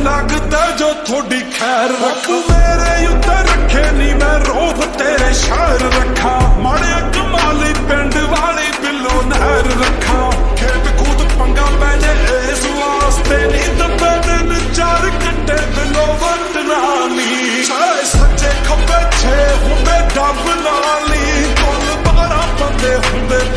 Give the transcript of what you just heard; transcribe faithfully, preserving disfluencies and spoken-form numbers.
लगदा जो थोड़ी खैर रख मेरे उत्ते रखे नी मैं रोब तेरे शहर रखा माड़े कमाली पिंड वाली बिलो नहर रखा खेत कूद पंगा पैजे इस वास्ते नी दबे दिन चार घंटे बिलो वटना नी सच्चे खब्बे छे हुंदे डब नाली कुल बारह बंदे हुंदे